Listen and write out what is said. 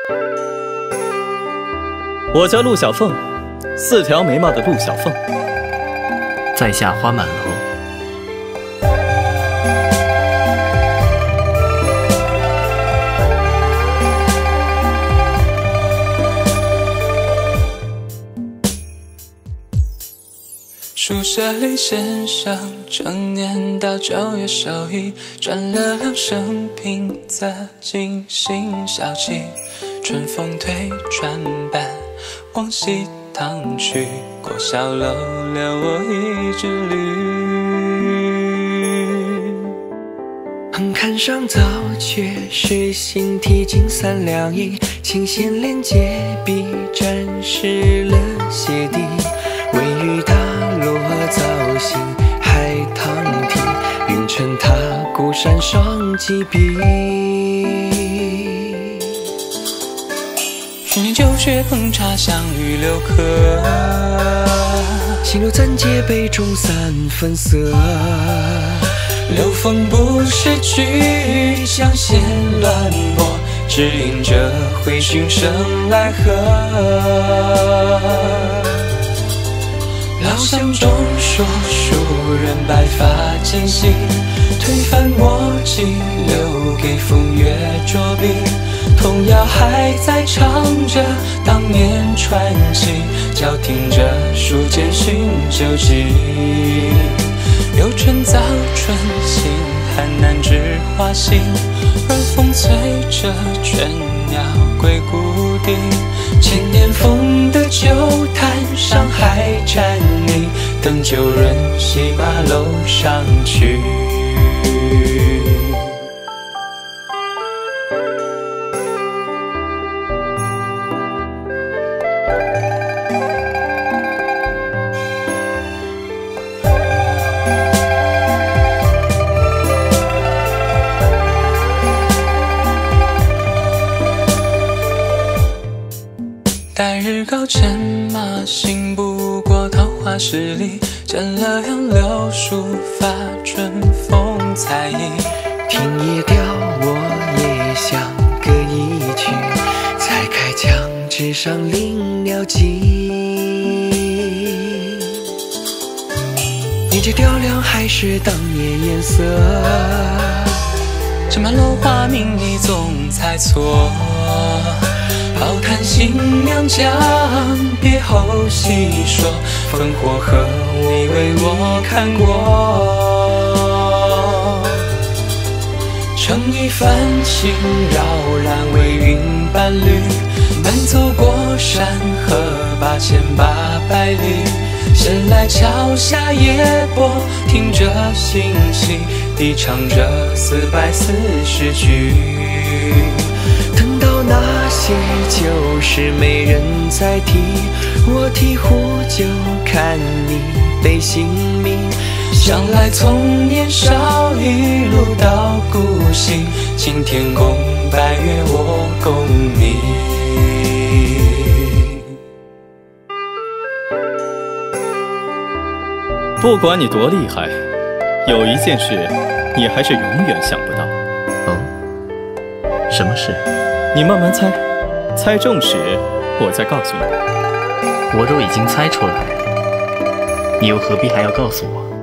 我叫陆小凤，4条眉毛的陆小凤。 在下花满楼。 宿舍里线上整年到9月首映，转了2声平仄进行小憩，春风推船板往西塘去，过小楼留我一支绿。 看上早却是新题近3两银，琴弦连接笔沾湿了鞋底，微雨打落造型海棠题，云层踏孤山双几笔。 去年9月烹茶相遇留客， 心如暂借杯中3分色。 流风不是曲，香线乱拨，只因这回寻声来和。老巷中说书人白发渐新，推翻墨迹留给风月着笔，童谣还在唱着当年传奇，交听着书间寻旧迹。又春早春心，寒南栀花心，而风催着倦鸟归故地。千年风的旧坛上还站你，等旧人西马楼上去。待日高牵马，行不过桃花十里，见了杨柳树发，春风采意。 听夜调，我也想歌一曲，才开墙纸上临了迹。年纪雕梁还是当年颜色， 这满楼花名你总猜错。好叹新娘将别后细说，烽火河你为我看过。乘一帆轻绕然为云伴侣，奔走过山河8800里，闲来桥下夜泊，听着星稀，低唱着440句。 等到那些旧事没人再提，我提壶酒看你悲姓名。 想来从年少一路到孤星，青天共白月我共你。 不管你多厉害，有一件事你还是永远想不到。 哦，什么事？ 你慢慢猜，猜中时我再告诉你。 我若已经猜出来，你又何必还要告诉我？